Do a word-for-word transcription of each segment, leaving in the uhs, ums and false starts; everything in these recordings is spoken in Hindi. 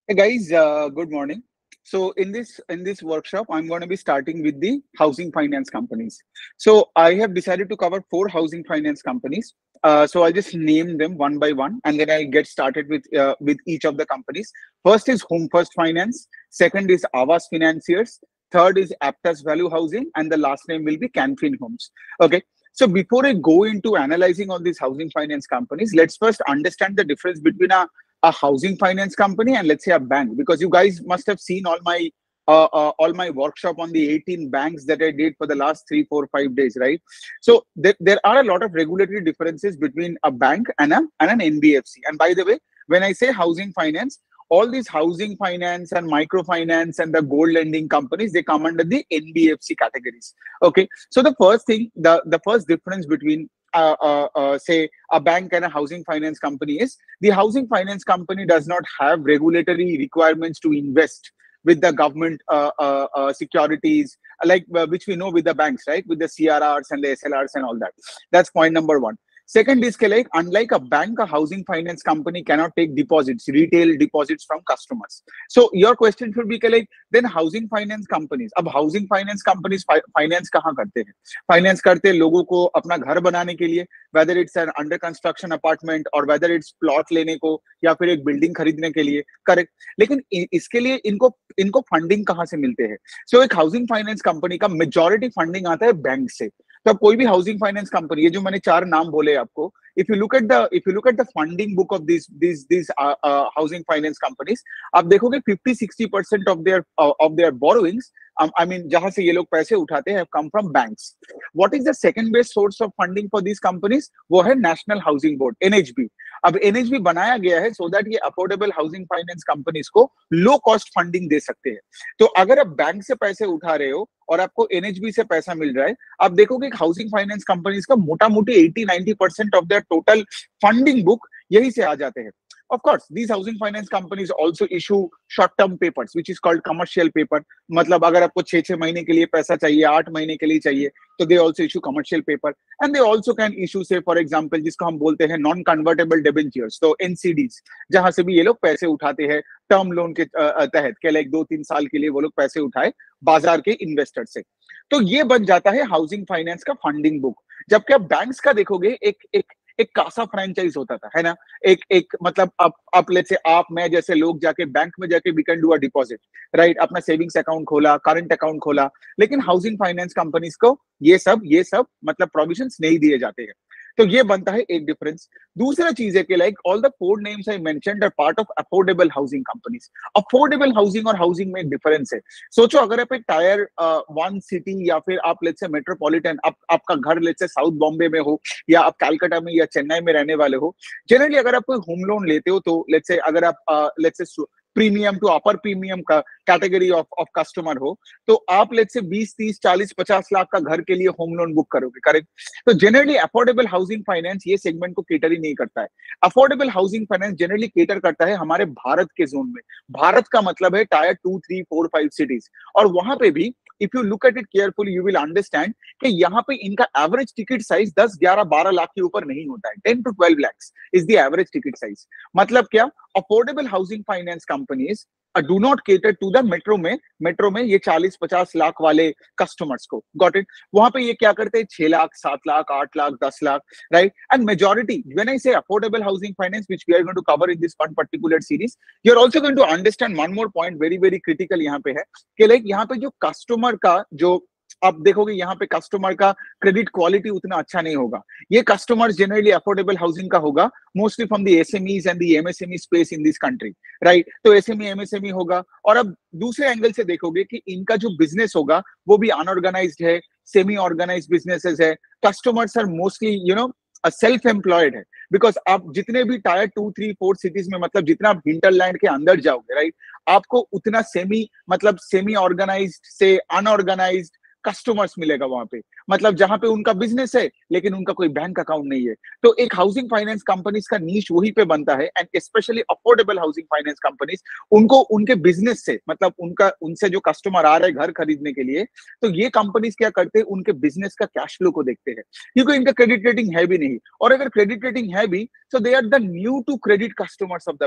Hey guys, uh, good morning. So in this in this workshop, I'm going to be starting with the housing finance companies. So I have decided to cover four housing finance companies. Uh, so I'll just name them one by one, and then I'll get started with uh, with each of the companies. First is Home First Finance. Second is Avas Financiers. Third is Aptas Value Housing, and the last name will be Canfin Homes. Okay. So before I go into analyzing all these housing finance companies, let's first understand the difference between a a housing finance company and let's say a bank, because you guys must have seen all my uh, uh, all my workshop on the eighteen banks that I did for the last three four five days, right? So there, there are a lot of regulatory differences between a bank and a and an N B F C. And by the way, when I say housing finance, all these housing finance and microfinance and the gold lending companies, they come under the N B F C categories. Okay, so the first thing, the the first difference between uh, uh, uh, say a bank and a housing finance company is the housing finance company does not have regulatory requirements to invest with the government uh, uh, uh, securities, like uh, which we know with the banks, right? With the C R Rs and the S L Rs and all that. That's point number one. Second is like, unlike a bank, a housing finance company cannot take deposits, retail deposits from customers. So your question should be like, then housing finance companies, अब housing finance companies finance कहाँ करते हैं? Finance करते हैं लोगों को अपना घर बनाने के लिए, whether it's an under construction apartment or whether it's plot लेने को या फिर एक building खरीदने के लिए, correct? लेकिन इसके लिए इनको इनको फंडिंग कहाँ से मिलते हैं? So एक housing finance company का majority funding आता है बैंक से. तो अब कोई भी हाउसिंग फाइनेंस कंपनी, ये जो मैंने चार नाम बोले आपको, if you look at the if you look at the funding book of this this this housing finance companies, आप देखोगे fifty sixty percent of their of their borrowings, I mean जहां से ये लोग पैसे उठाते हैं, come from banks. What is the second best source of funding for this companies? वो है नेशनल हाउसिंग बोर्ड, एनएचबी. अब एनएचबी बनाया गया है सो दैट ये अफोर्डेबल हाउसिंग फाइनेंस कंपनीज को लो कॉस्ट फंडिंग दे सकते हैं. तो अगर आप बैंक से पैसे उठा रहे हो और आपको एनएचबी से पैसा मिल रहा है, आप देखोगे हाउसिंग फाइनेंस कंपनीज का मोटा मोटी eighty ninety percent of their total funding book यही से आ जाते हैं. Of course, these housing finance companies also issue short-term papers, which is called commercial paper. मतलब अगर आपको छह छह महीने के लिए पैसा चाहिए, आठ महीने के लिए चाहिए, तो they also issue commercial paper, and they also can issue, say for example, जिसको हम बोलते हैं non-convertible debentures, तो N C Ds, जहां से भी ये लोग पैसे उठाते हैं टर्म लोन के तहत, के लाइक दो तीन साल के लिए वो लोग पैसे उठाए बाजार के इन्वेस्टर से. तो ये बन जाता है हाउसिंग फाइनेंस का फंडिंग बुक. जबकि आप बैंक्स का देखोगे, एक एक एक कासा फ्रेंचाइज होता था, है ना? एक एक मतलब आप आप लेट्स से आप मैं जैसे लोग जाके बैंक में जाके we can do a deposit, right? अपना सेविंग्स अकाउंट खोला, करंट अकाउंट खोला, लेकिन हाउसिंग फाइनेंस कंपनीज को ये सब ये सब मतलब प्रोविजंस नहीं दिए जाते हैं. तो ये बनता है एक डिफरेंस. दूसरा चीज है कि like all the four names I mentioned are part of affordable housing companies. Affordable housing और हाउसिंग में एक डिफरेंस है. सोचो अगर आप एक टायर वन सिटी या फिर आप लेट्स से मेट्रोपॉलिटन, आप आपका घर लेट्स से साउथ बॉम्बे में हो या आप कलकत्ता में या चेन्नई में रहने वाले हो, जनरली अगर आप कोई होम लोन लेते हो तो लेट्स से अगर आप let's say premium to upper premium का कैटेगरी ऑफ ऑफ कस्टमर हो, तो आप लेट्स से बीस तीस चालीस पचास लाख का घर के लिए होम लोन बुक करोगे, करेक्ट? तो जनरली अफोर्डेबल हाउसिंग फाइनेंस ये सेगमेंट को केटर ही नहीं करता है. Affordable housing finance generally cater करता है हमारे भारत के जोन में. भारत का मतलब है tier two three four five cities, और वहां पे भी if you look at it carefully you will understand कि यहाँ पे इनका एवरेज टिकट साइज दस ग्यारह बारह लाख के ऊपर नहीं होता है. Ten two twelve lakhs is the average ticket size. मतलब क्या? Affordable housing finance companies do not cater to the metro में मेट्रो में ये चालीस पचास लाख वाले कस्टमर्स को. Got it? वहां पे ये क्या करते हैं? छह लाख सात लाख आठ लाख दस lakh, right? And majority when I say affordable housing finance which we are going to cover in this one particular series, you are also going to understand one more point very very critical यहाँ पे है कि लाइक यहाँ पे जो कस्टमर का जो आप देखोगे यहाँ पे कस्टमर का क्रेडिट क्वालिटी उतना अच्छा नहीं होगा. ये कस्टमर जनरली अफोर्डेबल हाउसिंग का होगा mostly from the SMEs and the MSME space in this country, right? तो एसएमई एमएसएमई होगा. और अब दूसरे एंगल से देखोगे कि इनका जो बिजनेस होगा वो भी अनऑर्गेनाइज्ड है, सेमी ऑर्गेनाइज्ड बिजनेसेस है. Customers are mostly you know self employed है, बिकॉज आप जितने भी tier two three four cities में, मतलब जितना आप हिंटरलैंड के अंदर जाओगे, राइट, आपको उतना सेमी मतलब सेमी ऑर्गेनाइज्ड से अनऑर्गेनाइज्ड कस्टमर्स मिलेगा वहां पे. मतलब जहां पे उनका बिजनेस है लेकिन उनका कोई बैंक अकाउंट नहीं है. तो एक हाउसिंग फाइनेंस कंपनीज का नीश वहीं पे बनता है, and specially affordable housing finance companies, उनको उनके बिजनेस से मतलब उनका उनसे जो कस्टमर आ रहे हैं घर खरीदने के लिए, तो ये कंपनीज क्या करते हैं? उनके बिजनेस का कैश फ्लो को देखते हैं, क्योंकि इनका क्रेडिट रेटिंग है भी नहीं. और अगर क्रेडिट रेटिंग है भी, so they are the new to credit customers of the bank.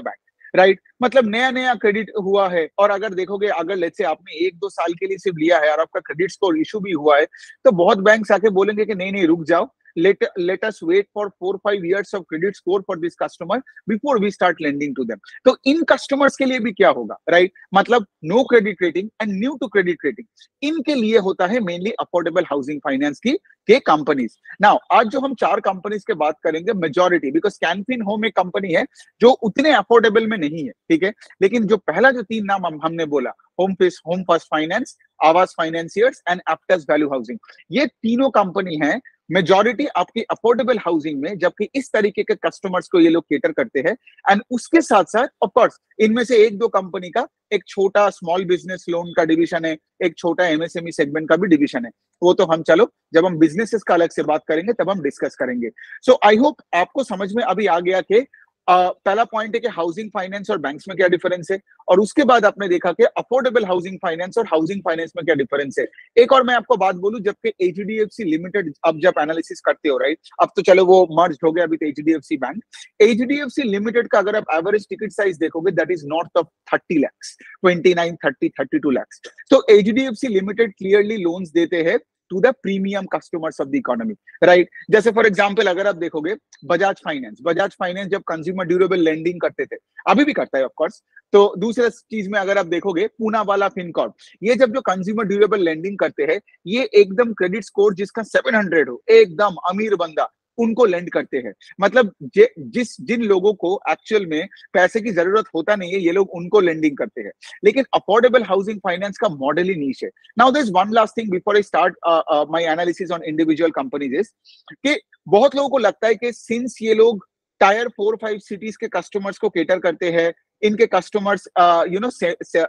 Right right? मतलब नया नया क्रेडिट हुआ है, और अगर देखोगे, अगर लेट्स से आपने एक दो साल के लिए सिर्फ लिया है और आपका क्रेडिट स्कोर इशू भी हुआ है, तो बहुत बैंक आके बोलेंगे कि नहीं नहीं रुक जाओ, let let us wait for four five years of credit score for this customer before we start lending to them. तो इन कस्टमर्स के लिए भी क्या होगा, राइट right? मतलब no credit rating and new to credit rating, इनके लिए होता है मेनली अफोर्डेबल हाउसिंग फाइनेंस की के कंपनीज। नाउ आज जो हम चार कंपनीज के बात करेंगे, मेजॉरिटी, बिकॉज कैनफिन होम एक कंपनी है जो उतने अफोर्डेबल में नहीं है, ठीक है, लेकिन जो पहला जो तीन नाम हम, हमने बोला, home face home first finance, Aavas financiers and Aptus value housing, ये तीनों कंपनी है मेजॉरिटी आपकी अफोर्डेबल हाउसिंग में, जबकि इस तरीके के कस्टमर्स को ये लोग केटर करते हैं। एंड उसके साथ साथ ऑफ कोर्स इनमें से एक दो कंपनी का एक छोटा स्मॉल बिजनेस लोन का डिवीजन है, एक छोटा एमएसएमई सेगमेंट का भी डिवीजन है, वो तो हम चलो जब हम बिजनेसेस का अलग से बात करेंगे तब हम डिस्कस करेंगे। सो आई होप आपको समझ में अभी आ गया कि Uh, पहला पॉइंट है कि हाउसिंग फाइनेंस और बैंक्स में क्या डिफरेंस है, और उसके बाद आपने देखा कि अफोर्डेबल हाउसिंग फाइनेंस और हाउसिंग फाइनेंस में क्या डिफरेंस है। एक और मैं आपको बात बोलूं, जबकि एचडीएफसी लिमिटेड अब जब एनालिसिस करते हो, राइट, अब तो चलो वो मर्ज हो गया अभी तो एचडीएफसी बैंक, एचडीएफसी लिमिटेड का अगर आप एवरेज टिकट साइज देखोगे that is north of thirty lakhs, twenty nine thirty thirty two lakhs. तो एचडीएफसी लिमिटेड क्लियरली लोन्स देते हैं to the premium customers of the economy, right. जैसे फॉर एग्जांपल अगर आप देखोगे बजाज फाइनेंस, बजाज फाइनेंस जब कंज्यूमर ड्यूरेबल लेंडिंग करते थे, अभी भी करता है ऑफ कोर्स, तो दूसरे चीज में अगर आप देखोगे पूनावाला फिनकॉर्प, ये जब जो कंज्यूमर ड्यूरेबल लेंडिंग करते हैं, ये एकदम क्रेडिट स्कोर जिसका सेवन हंड्रेड हो, एकदम अमीर बंदा, उनको लेंड करते हैं। मतलब जिस जिन लोगों को एक्चुअल में पैसे की जरूरत होता नहीं है, ये लोग उनको लेंडिंग करते हैं। लेकिन अफोर्डेबल हाउसिंग फाइनेंस का मॉडल ही नीश है। Now there is one last thing before I start my analysis on individual companies is कि बहुत लोगों को लगता है कि सिंस ये लोग टायर फोर फाइव सिटीज के कस्टमर्स को केटर करते हैं, इनके कस्टमर्स यू नो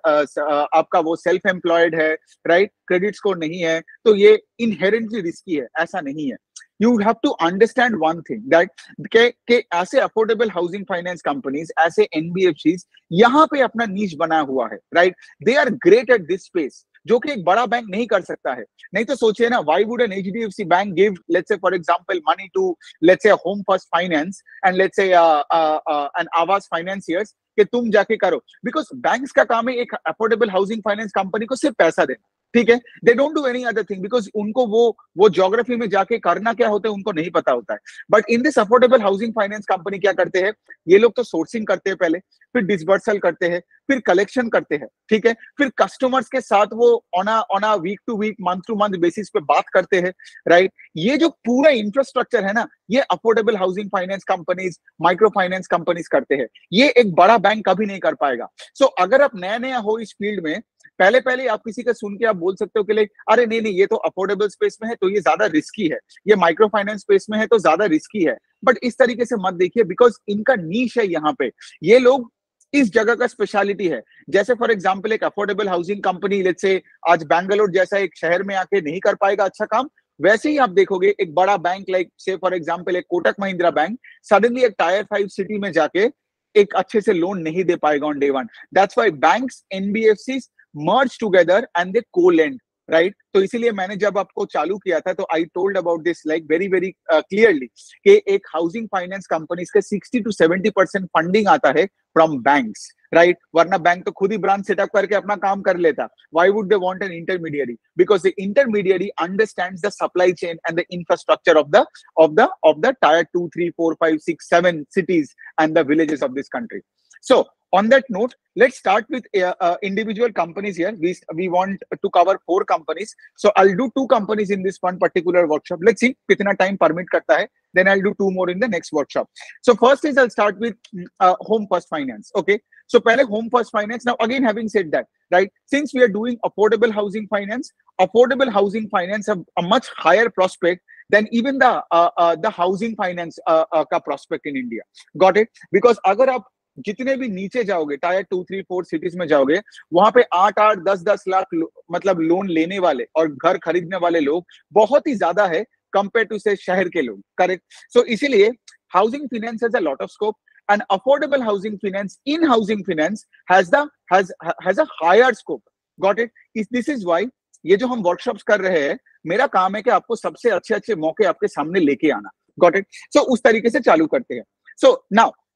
आपका वो सेल्फ एम्प्लॉयड है, राइट, क्रेडिट स्कोर नहीं है, तो ये इनहेरेंटली रिस्की है। ऐसा नहीं है। You have to understand one thing that के के ऐसे अफोर्डेबल हाउसिंग फाइनेंस कंपनीज, ऐसे एनबीएफसीज यहाँ पे अपना नीच बना हुआ है, right. They are great at this space, जो कि एक बड़ा बैंक नहीं कर सकता है। नहीं तो सोचिए ना, why would an H D F C bank give, let's say for example, money to let's say a home first finance and let's say uh, uh, uh, an Aavas financiers कि तुम जाके करो, बिकॉज बैंक्स का काम है एक अफोर्डेबल हाउसिंग फाइनेंस कंपनी को सिर्फ पैसा देना, ठीक है। They don't do any other thing, because उनको वो वो ज्योग्राफी में जाके करना क्या होता है उनको नहीं पता होता है। But in this affordable housing finance company क्या करते हैं, ये लोग तो सोर्सिंग करते हैं पहले, फिर डिसबर्सल करते हैं, फिर कलेक्शन करते हैं, ठीक है, फिर कस्टमर्स के साथ वो on on a week to week, month to month basis पे बात करते हैं, राइट। ये जो पूरा इंफ्रास्ट्रक्चर है ना, ये affordable housing finance companies, micro finance companies करते हैं। ये एक बड़ा बैंक कभी नहीं कर पाएगा। सो so, अगर आप नया नया हो इस फील्ड में, पहले पहले आप किसी का सुन के आप बोल सकते हो कि लाइक अरे नहीं नहीं ये तो अफोर्डेबल स्पेस में है तो ये ज्यादा रिस्की है, ये माइक्रो फाइनेंस स्पेस में है तो ज्यादा रिस्की है। बट इस तरीके से मत देखिए, बिकॉज इनका नीश है यहाँ पे, ये लोग इस जगह का स्पेशलिटी है। जैसे फॉर एग्जांपल एक affordable housing company let's say आज बैंगलोर जैसा एक शहर में आके नहीं कर पाएगा अच्छा काम, वैसे ही आप देखोगे एक बड़ा bank like say for example एक कोटक महिंद्रा बैंक सडनली एक टायर फाइव सिटी में जाके एक अच्छे से लोन नहीं दे पाएगा on day one. That's why banks, NBFCs merge together and they co-lend, right? तो इसीलिए मैंने जब आपको चालू किया था तो I told about this like very very clearly कि एक हाउसिंग फाइनेंस कंपनीज के sixty to seventy percent funding आता है फ्रॉम बैंक्स, राइट। वरना बैंक तो खुद ही ब्रांच सेटअप करके अपना काम कर लेता। Why would they want an intermediary? Because the intermediary understands the supply chain and the infrastructure of the of the of the tier two three four five six seven cities and the villages of this country. So on that note, let's start with uh, uh, individual companies here. We we want to cover four companies, so I'll do two companies in this one particular workshop. Let's see कितना time permit करता है, then I'll do two more in the next workshop. So first is I'll start with uh, Home First Finance. Okay, so पहले Home First Finance. Now again, having said that, right, since we are doing affordable housing finance, affordable housing finance have a much higher prospect than even the uh, uh, the housing finance uh, uh, का prospect in India. Got it? Because अगर आप जितने भी नीचे जाओगे, tier two three four cities में जाओगे, वहां पे आठ आठ दस दस लाख मतलब लोन लेने वाले और घर खरीदने वाले लोग बहुत ही ज्यादा है कंपेयर टू से शहर के लोग, करेक्ट। सो so, इसीलिए housing finance has a lot of scope and affordable housing finance in housing finance has the has has a higher scope. Got it? This is why ये जो हम वर्कशॉप्स कर रहे हैं, मेरा काम है कि आपको सबसे अच्छे अच्छे मौके आपके सामने लेके आना। Got it? सो उस तरीके से चालू करते हैं। So now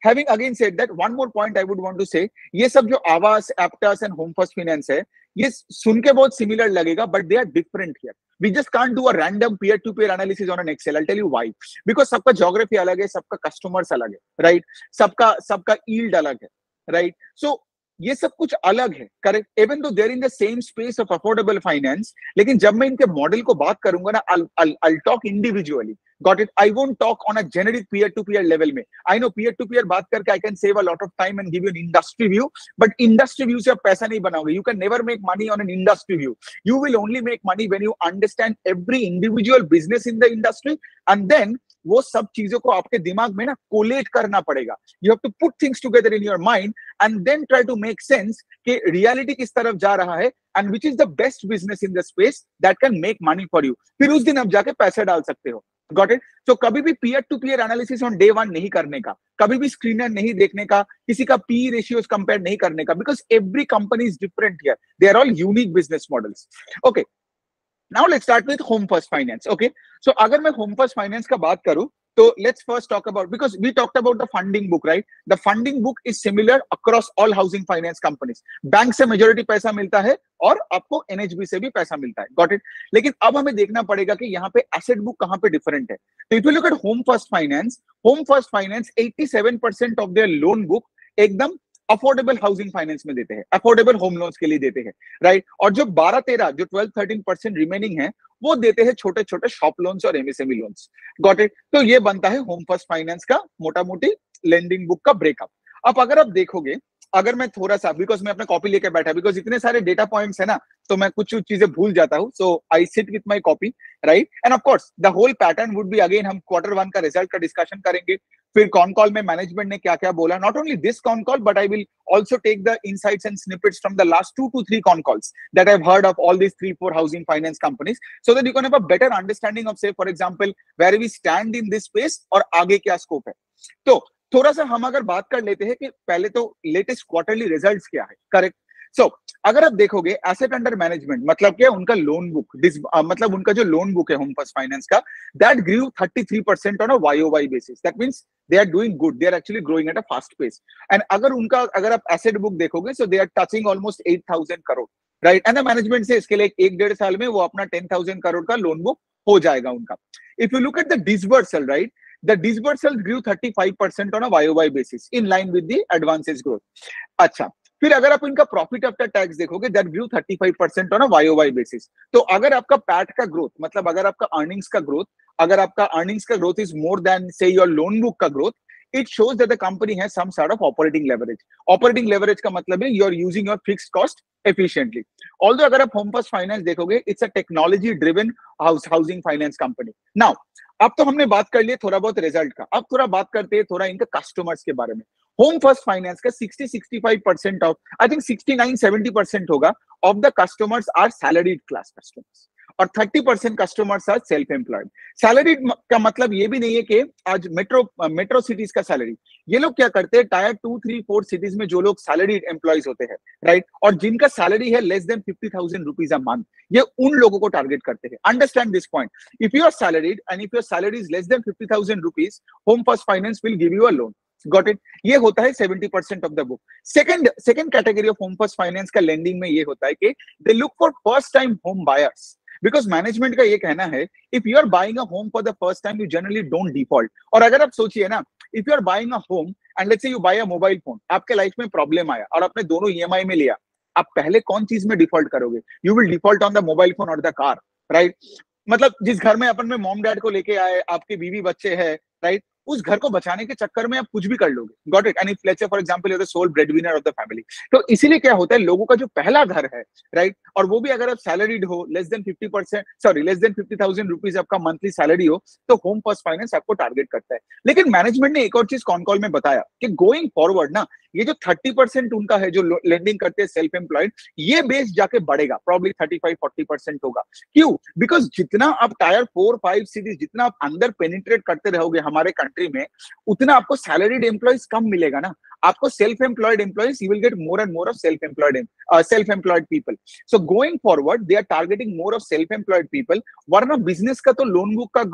Having again said that, one more point I would want to say, ये सब जो Aavas, Aptus and home first finance है, ये सुन के बहुत सिमिलर लगेगा, but they are different here. We just can't do a random peer-to-peer analysis on an Excel. I'll tell you why. Because सबका geography अलग है, सबका customers अलग है, right? सबका सबका yield अलग है, right? So ये सब कुछ अलग है, correct? Even though there in the same space of affordable finance, लेकिन जब मैं इनके मॉडल को बात करूंगा ना, I'll I'll talk individually. Got it? I won't talk on a generic peer-to-peer level में. I know peer-to-peer बात करके I can save a lot of time and give you an industry view, but industry view से आप पैसा नहीं बनाओगे. You can never make money on an industry view. You will only make money when you understand every individual business in the industry, and then वो सब चीजों को आपके दिमाग में ना कोलेट करना पड़ेगा. You have to put things together in your mind and then try to make sense कि reality किस तरफ जा रहा है and which is the best business in the space that can make money for you. फिर उस दिन आप जाके पैसे डाल सकते हो. Got it? So कभी भी peer to peer analysis on day one नहीं करने का, कभी भी screener नहीं देखने का, किसी का P E ratios compare नहीं करने का, because every company is different here. They are all unique business models. Okay. Now let's start with home first finance. Okay, so अगर मैं home first finance का बात करूं, तो let's first talk about, because we talked about the funding book, right? The funding book is similar across all housing finance companies. Bank से majority पैसा मिलता है और आपको N H B से भी पैसा मिलता है. Got it? लेकिन अब हमें देखना पड़ेगा कि यहाँ पे asset book कहाँ पे different है. तो if you look at home first finance, home first finance eighty-seven percent of their loan book एकदम अफोर्डेबल हाउसिंग फाइनेंस में देते हैं, अफोर्डेबल होम लोन्स के लिए देते हैं, राइट? और जो बारह तेरह जो ट्वेल्व थर्टीन परसेंट रिमेनिंग है, वो देते हैं छोटे छोटे शॉप लोन्स और एमएसएमई लोन्स. Got it? तो ये बनता है होम फर्स्ट फाइनेंस का मोटा मोटी लेंडिंग बुक का ब्रेकअप. अब अगर आप देखोगे, अगर मैं थोड़ा सा, बिकॉज मैं अपना कॉपी लेके बैठा, बिकॉज इतने सारे डेटा पॉइंट्स है ना, तो मैं कुछ चीजें भूल जाता हूँ. So I sit with my copy, right? And of course the whole pattern would be, again हम क्वार्टर वन का रिजल्ट का डिस्कशन करेंगे, फिर कॉन कॉल में मैनेजमेंट ने क्या क्या बोला. Not only this con call, but I will also take the insights and snippets from the last two to three con calls that I've heard of all these three, four housing finance companies, so that you can have a better understanding of, say, for example, where we stand in this space और आगे क्या स्कोप है. तो थोड़ा सा हम अगर बात कर लेते हैं कि पहले तो लेटेस्ट क्वार्टरली रिजल्ट्स क्या है, करेक्ट? सो so, अगर आप देखोगे एसेट अंडर मैनेजमेंट मतलब क्या, उनका लोन बुक, uh, मतलब उनका जो लोन बुक है होम फर्स्ट फाइनेंस का, that grew thirty-three percent on a Y O Y basis. That means they are doing good, they are actually growing at a fast pace. And अगर उनका अगर आप एसेट बुक देखोगे, so they are touching almost eight thousand crore, right? And the management से इसके लिए एक डेढ़ साल में वो अपना ten thousand करोड़ का लोन बुक हो जाएगा उनका. If you look at the disbursal, right, the disbursal grew thirty-five percent on a Y O Y basis in line with the advances growth. अच्छा, फिर अगर आप इनका प्रॉफिट आफ्टर टैक्स देखोगे, that grew thirty-five percent on a Y O Y basis. तो अगर आपका पैट का ग्रोथ, मतलब अगर आपका अर्निंग्स का ग्रोथ, अगर आपका अर्निंग्स का growth is more than say your loan book का growth, it shows that the company has some sort of operating leverage. Operating leverage का मतलब है you are using your fixed cost efficiently. Although अगर आप home first finance देखोगे, it's a technology driven house housing finance company. Now, अब तो हमने बात कर ली थोड़ा बहुत रिजल्ट का, अब थोड़ा बात करते हैं थोड़ा इनका कस्टमर्स के बारे में. होम फर्स्ट फाइनेंस का sixty sixty-five percent of, I think sixty-nine seventy percent होगा of the customers are salaried class customers और thirty percent customers are self employed. Salaried का मतलब ये भी नहीं है कि आज मेट्रो मेट्रो सिटीज का सैलरी, ये लोग क्या करते हैं, tier two three four cities में जो लोग सैलरीड एम्प्लॉयज होते हैं, राइट, और जिनका सैलरी है less than fifty thousand rupees a month, ये उन लोगों को टारगेट करते हैं. Understand this point. If you are salaried and if your salary is less than fifty thousand rupees, home first finance will give you a loan. Got it? ये होता है seventy percent of the book. Second, second category of home first finance का lending में ये होता है कि they look for first time home buyers. Because management का ये कहना है, if you are buying a home for the first time, you generally don't default. और अगर आप सोचिए ना, if you are buying a home and let's say you buy a mobile phone, आपके लाइफ में प्रॉब्लम आया और आपने दोनों E M I में लिया, आप पहले कौन चीज में डिफॉल्ट करोगे? You will default on the mobile phone or the car, right? मतलब जिस घर में अपन में मॉम डैड को लेके आए, आपके बीवी बच्चे हैं, राइट, उस घर को बचाने के चक्कर में आप कुछ भी कर लोगे. Got it? And if let's say for example you are the sole breadwinner of the family, तो इसीलिए क्या होता है, लोगों का जो पहला घर है, राइट, और वो भी अगर आप सैलरीड हो, less than fifty percent sorry less than fifty thousand rupees आपका मंथली सैलरी हो, तो होम फर्स्ट फाइनेंस आपको टारगेट करता है. लेकिन मैनेजमेंट ने एक और चीज कॉन कॉल में बताया कि गोइंग फॉरवर्ड ना, ये जो thirty percent उनका है जो लेंडिंग करते हैं सेल्फ एम्प्लॉयड, ये बेस जाके बढ़ेगा, प्रॉब्ली thirty-five forty percent होगा. क्यों? बिकॉज जितना आप टायर फोर फाइव सिटीज, जितना आप अंदर पेनिट्रेट करते रहोगे हमारे कंट्री में, उतना आपको सैलरीड एम्प्लॉयज कम मिलेगा ना. आपको self employed employees, you will get more and more of self employed self employed people. So going forward they are targeting more of self employed people. वरना बिजनेस का तो लोन बुक का ग्रोथ,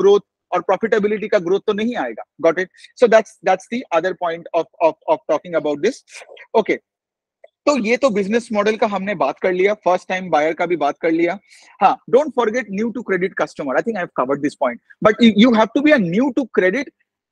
और प्रॉफिटेबिलिटी का ग्रोथ तो नहीं आएगा. Got it. So that's that's the other point of of of talking about this. Okay, तो ये तो बिजनेस मॉडल का हमने बात कर लिया, फर्स्ट टाइम बायर का भी बात कर लिया. हाँ, don't forget new to credit customer. I think I have covered this point, but you have to be a new to credit.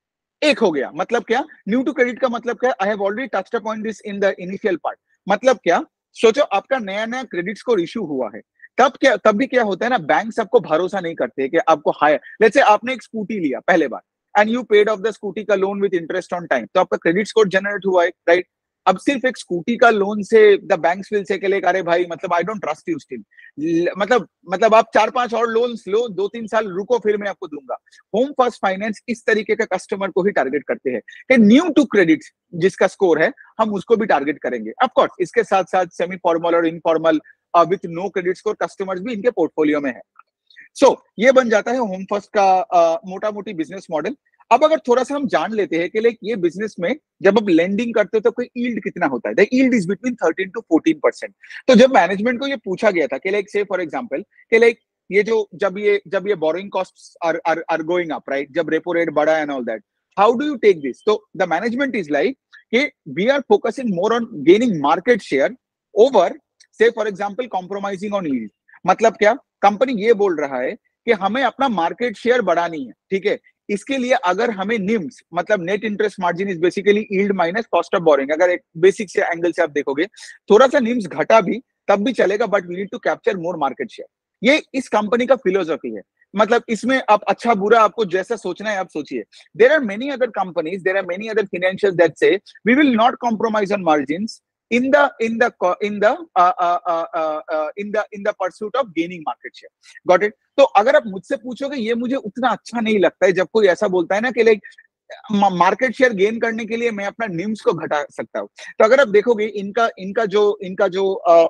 एक हो गया, मतलब क्या न्यू टू क्रेडिट का मतलब क्या? I have already touched upon this in the initial part. मतलब क्या, सोचो आपका नया नया क्रेडिट स्कोर इशू हुआ है, तब क्या तब भी क्या होता है ना, बैंक सबको भरोसा नहीं करते कि आपको हायर, लेट्स से आपने एक स्कूटी लिया पहले बार and you paid off the scooty का loan with interest on time, तो आपका क्रेडिट स्कोर जनरेट हुआ है, राइट? अब सिर्फ एक स्कूटी का लोन से द बैंक्स विल से के लिए, अरे भाई मतलब I don't trust you still, मतलब मतलब आप चार पांच और लोन्स लो, दो तीन साल रुको फिर मैं आपको दूंगा. होम फर्स्ट फाइनेंस इस तरीके का कस्टमर को ही टारगेट करते हैं कि न्यू टू क्रेडिट जिसका स्कोर है हम उसको भी टारगेट करेंगे. ऑफ कोर्स इसके साथ साथ सेमी फॉर्मल और informal with no credit score customers भी इनके पोर्टफोलियो में है. सो so, ये बन जाता है होम फर्स्ट का मोटा मोटी बिजनेस मॉडल. अब अगर थोड़ा सा हम जान लेते हैं कि लाइक ये बिजनेस में जब आप लेंडिंग करते हो तो कोई यील्ड कितना होता है. The yield is between thirteen to fourteen percent. तो जब मैनेजमेंट को ये पूछा गया था कि लाइक से फॉर एग्जांपल कि लाइक ये जो जब ये जब ये borrowing costs are are are going up, right, जब रेपो रेट बढ़ा and all that, how do you take this? तो द मैनेजमेंट इज लाइक कि we are focusing more on gaining market share over say for example compromising on yield. मतलब क्या, कंपनी ये बोल रहा है कि हमें अपना मार्केट शेयर बढ़ानी है, ठीक है. इसके लिए अगर हमें निम्स मतलब net interest margin is basically yield minus cost of borrowing, अगर एक बेसिक से एंगल से आप देखोगे थोड़ा सा निम्स घटा भी तब भी चलेगा, but we need to capture more market share. ये इस कंपनी का फिलोसफी है. मतलब इसमें आप अच्छा बुरा आपको जैसा सोचना है आप सोचिए. There are many other companies, there are many other financials that say we will not compromise on margins in the in the in the uh, uh, uh, uh, in the in the pursuit of gaining market share. Got it? तो अगर आप मुझसे पूछोगे ये मुझे उतना अच्छा नहीं लगता है जब कोई ऐसा बोलता है ना कि लाइक मार्केट शेयर गेन करने के लिए मैं अपना निम्स को घटा सकता हूँ. तो अगर आप देखोगे इनका इनका जो इनका जो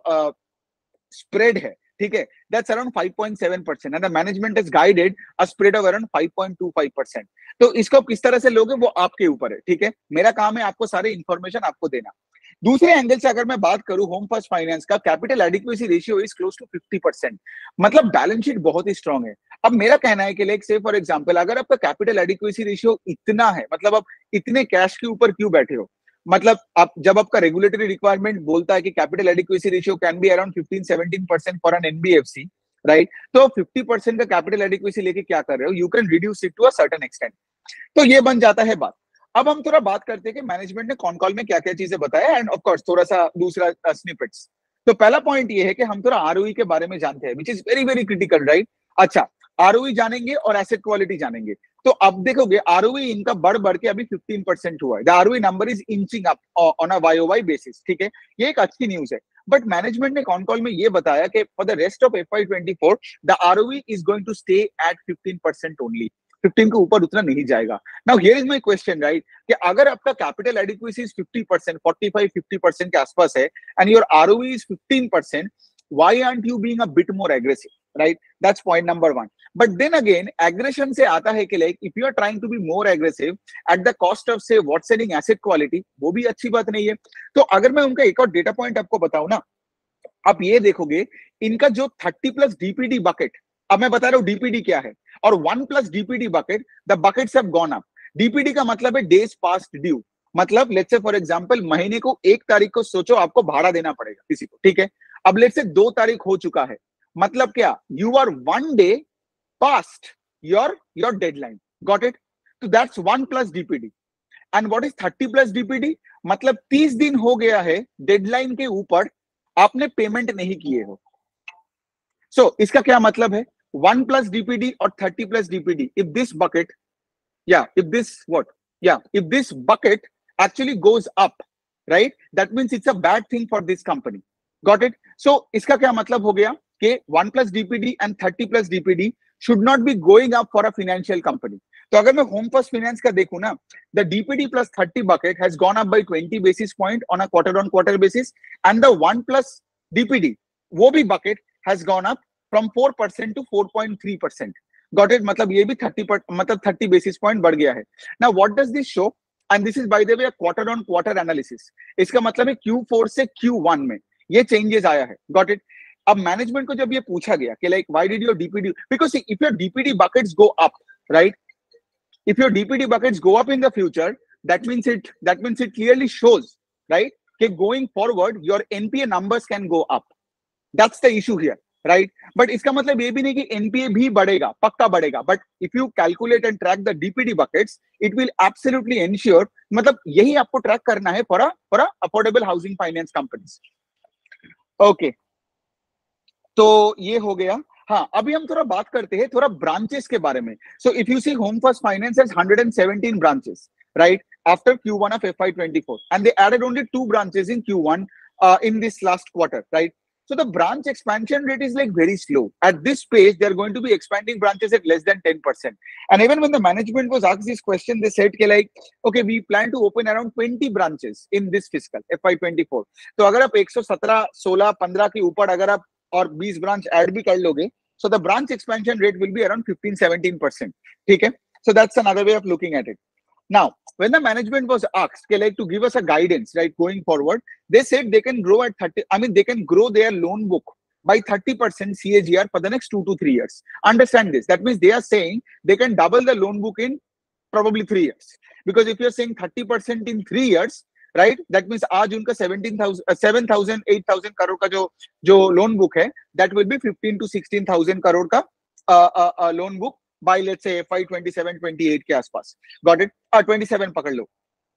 स्प्रेड है, ठीक है, that's around five point seven percent and the management has guided a spread of around five point two five percent. तो इसको किस तरह से लोगे वो आपके ऊपर है, ठीक है. मेरा काम है आपको सारे इंफॉर्मेशन आपको देना. दूसरे एंगल से अगर मैं बात करूं, होम फर्स्ट फाइनेंस का capital adequacy ratio is close to fifty percent. मतलब बैलेंस शीट बहुत ही स्ट्रांग है. अब मेरा कहना है कि लाइक से फॉर एग्जांपल अगर आपका कैपिटल एडिक्वेसी रेशियो इतना है, मतलब आप इतने कैश के ऊपर क्यों बैठे हो? मतलब आप जब आपका रेगुलेटरी रिक्वायरमेंट बोलता है कि capital adequacy ratio can be around fifteen seventeen percent for an NBFC, right, तो फिफ्टी परसेंट का कैपिटल एडिक्वेसी लेके क्या कर रहे हो? You can reduce it to a certain extent. तो ये बन जाता है बात. अब हम थोड़ा बात करते हैं कि मैनेजमेंट ने कॉन कॉल में क्या क्या चीजें बताया एंड ऑफ कोर्स थोड़ा सा दूसरा स्निपेट्स. तो पहला पॉइंट ये है कि हम थोड़ा आरओई के बारे में जानते हैं, which is very very critical, right. अच्छा, आरओई जानेंगे और एसेट क्वालिटी जानेंगे. तो अब देखोगे आरओई इनका बढ़ बढ़ के अभी फिफ्टीन परसेंट हुआ है. The ROE number is inching up on a Y O Y basis, ठीक है. ये एक अच्छी न्यूज है. बट मैनेजमेंट ने कॉन कॉल में ये बताया कि for the rest of F Y twenty four the ROE is going to stay at fifteen percent only. Fifteen के ऊपर उतना नहीं जाएगा. Now here is my question, right, कि अगर आपका capital adequacy is fifty percent, forty five fifty percent के आसपास है and your ROE is fifteen percent, why aren't you being a bit more aggressive, right? That's point number one. But then again, aggression से आता है कि like if you are trying to be more aggressive at the cost of say what selling asset quality, वो भी अच्छी बात नहीं है. तो अगर मैं उनका एक और डेटा पॉइंट आपको बताऊं ना, आप ये देखोगे इनका जो थर्टी प्लस डीपीडी बकेट, अब मैं बता रहा हूँ डीपीडी क्या है, और one plus DPD bucket, the buckets have gone up. DPD का मतलब है डेज पास्ट ड्यू. मतलब लेट्स से फॉर एग्जांपल महीने को एक तारीख को सोचो आपको भाड़ा देना पड़ेगा किसी को, ठीक है. अब लेट्स से दो तारीख हो चुका है, मतलब क्या, you are one day past your your deadline. Got it? तो that's one plus DPD. And what is thirty plus DPD? मतलब तीस दिन हो गया है डेडलाइन के ऊपर, आपने पेमेंट नहीं किए हो. सो so, इसका क्या मतलब है? वन प्लस डीपीडी और thirty plus DPD. If this bucket या इफ दिस व्हाट या if this bucket actually goes up, right, that means it's a bad thing for this company. Got it? So इसका क्या मतलब हो गया कि one plus D P D and thirty plus D P D should not be going up for a financial company. तो अगर मैं होम फर्स्ट फाइनेंस का देखूं ना, the D P D plus thirty bucket has gone up by twenty basis point on a quarter on quarter basis and the one plus D P D वो भी bucket has gone up from four percent to four point three percent. Got it? मतलब ये भी thirty मतलब thirty basis point बढ़ गया है. Now what does this show? And this is by the way a quarter on quarter analysis. इसका मतलब है Q four से Q one में ये changes आया है. Got it? अब मैनेजमेंट को जब ये पूछा गया कि like why did your D P D, because if your D P D buckets go up, right, If your D P D buckets go up in the future, that means it that means it clearly shows, right? Okay, going forward, your N P A numbers can go up. That's the issue here, right? But इसका मतलब ये भी नहीं कि N P A भी बढ़ेगा, पक्का बढ़ेगा. But if you calculate and track the D P D buckets, it will absolutely ensure. मतलब यही आपको track करना है for a for a affordable housing finance companies. Okay. तो ये हो गया. हाँ, अभी हम थोड़ा बात करते हैं थोड़ा ब्रांचेस के बारे में. So if you see, Home First Finance has one hundred seventeen branches, right? After Q one of F Y twenty-four, and they added only two branches in Q one uh, in this last quarter, right? So the branch expansion rate is like very slow. At this pace, they're going to be expanding branches at less than ten percent. And even when the management was asked this question, they said कि like, okay, we plan to open around twenty branches in this fiscal F Y twenty-four. तो अगर आप one seventeen, sixteen, fifteen के ऊपर अगर आप और twenty branch add भी कर लोगे, so the branch expansion rate will be around fifteen seventeen percent. ठीक है? So that's another way of looking at it. Now, when the management was asked, okay, like to give us a guidance, right, going forward, they said they can grow at thirty. I mean, they can grow their loan book by thirty percent C A G R for the next two to three years. Understand this. That means they are saying they can double the loan book in probably three years. Because if you're saying thirty percent in three years, right, that means आज उनका seventeen thousand, seven thousand, eight thousand crore का जो जो loan book है, that will be fifteen to sixteen thousand crore का uh, uh, uh, loan book by let's say F Y twenty-seven, twenty-eight के आसपास. Got it? Uh, twenty-seven पकड़ लो.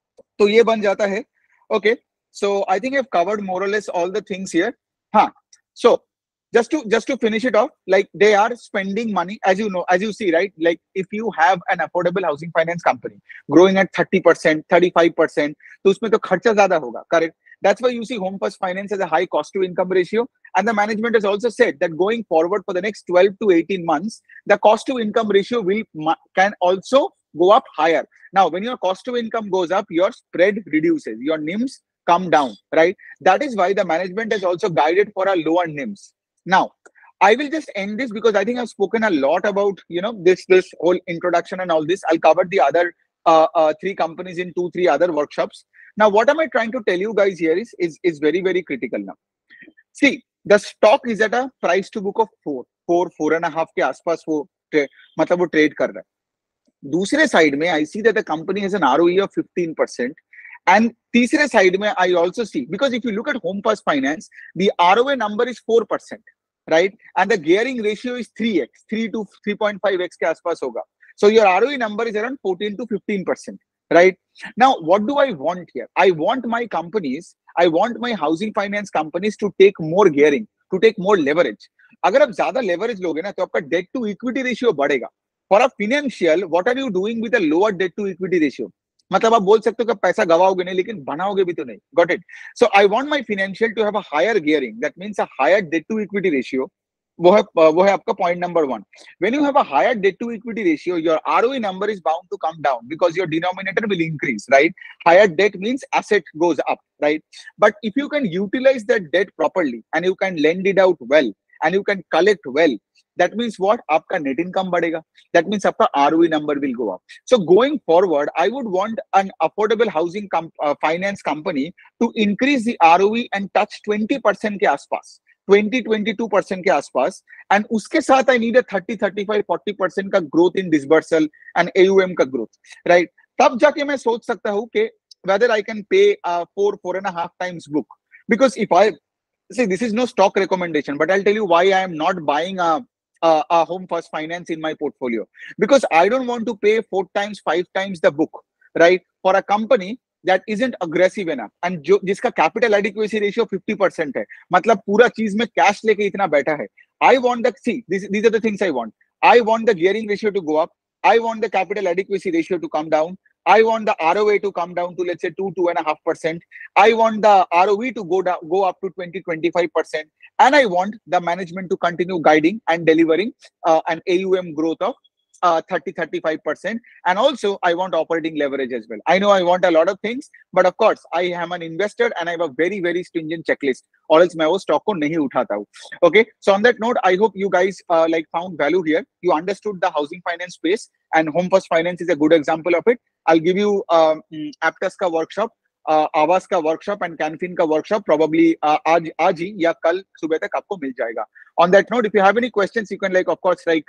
तो ये बन जाता है. Okay. So I think I've covered more or less all the things here. हाँ. So just to just to finish it off, like they are spending money, as you know, as you see, right? Like if you have an affordable housing finance company growing at thirty percent, thirty-five percent, तो उसमें तो खर्चा ज़्यादा होगा. Correct? That's why you see Home First Finance has a high cost to income ratio. And the management has also said that going forward for the next twelve to eighteen months, the cost to income ratio will can also go up higher. Now, when your cost to income goes up, your spread reduces, your N I Ms come down, right? That is why the management has also guided for a lower N I Ms. Now, I will just end this because I think I've spoken a lot about, you know, this, this whole introduction and all this. I'll cover the other uh, uh, three companies in two, three other workshops. Now, what am I trying to tell you guys here is, is, is very, very critical now. See, the stock is at a price to book of four, four, four and a half के आसपास वो मतलब वो trade कर रहा है. दूसरे side में I see that the company has an R O E of fifteen percent. And तीसरे side में I also see, because if you look at Home First Finance, the R O A number is four percent, right? And the gearing ratio is three x, three to three point five x के आसपास होगा. So your R O E number is around fourteen to fifteen percent, right? Now, what do I want here? I want my companies, I want my housing finance companies to take more gearing, to take more leverage. अगर आप ज़्यादा leverage लोगे ना, तो आपका debt to equity ratio बढ़ेगा. For a financial, what are you doing with a lower debt to equity ratio? मतलब आप बोल सकते हो कि पैसा गवाओगे नहीं, लेकिन बनाओगे भी तो नहीं. Got it? So I want my financial to have a higher gearing. That means a higher debt to equity ratio. वो है वो है आपका point number one. When you have a higher debt to equity ratio, your R O E number is bound to come down because your denominator will increase, right? Higher debt means asset goes up, right? But if you can utilize that debt properly and you can lend it out well and you can collect well, that means what? आपका net income बढ़ेगा. That means आपका R O E number will go up. So going forward, I would want an affordable housing com uh, finance company to increase the R O E and touch twenty percent के आसपास. twenty, twenty-two percent के आसपास, and उसके साथ I need a thirty, thirty-five, forty percent का growth in disbursal and A U M का growth, right? तब जाके मैं सोच सकता हूँ कि whether I can pay uh, four, four and a half times book. Because if I see, this is no stock recommendation, but I'll tell you why I am not buying a a, a Home First Finance in my portfolio. Because I don't want to pay four times, five times the book, right? For a company that isn't aggressive enough and जो जिसका capital adequacy ratio fifty percent है, मतलब पूरा चीज में cash लेके इतना बैठा है. I want the see these these are the things I want. I want the gearing ratio to go up. I want the capital adequacy ratio to come down. I want the R O A to come down to let's say two, two and a half percent. I want the R O E to go down, go up to twenty, twenty-five percent. And I want the management to continue guiding and delivering uh, an A U M growth of uh, thirty, thirty-five percent. And also I want operating leverage as well. I know I want a lot of things, but of course I am an investor and I have a very, very stringent checklist, or else मैं वो stock को नहीं उठाता हूँ. Okay. So on that note, I hope you guys uh, like found value here. You understood the housing finance space, and Home First Finance is a good example of it. I'll give you um, Aptus का workshop, uh, आवास का workshop and Canfin का workshop probably uh, आज आज ही या कल सुबह तक आपको मिल जाएगा. On that note, if you have any questions, you can like of course like uh,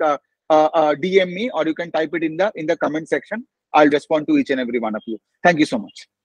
uh, uh, D M me, or you can type it in the in the comment section. I'll respond to each and every one of you. Thank you so much.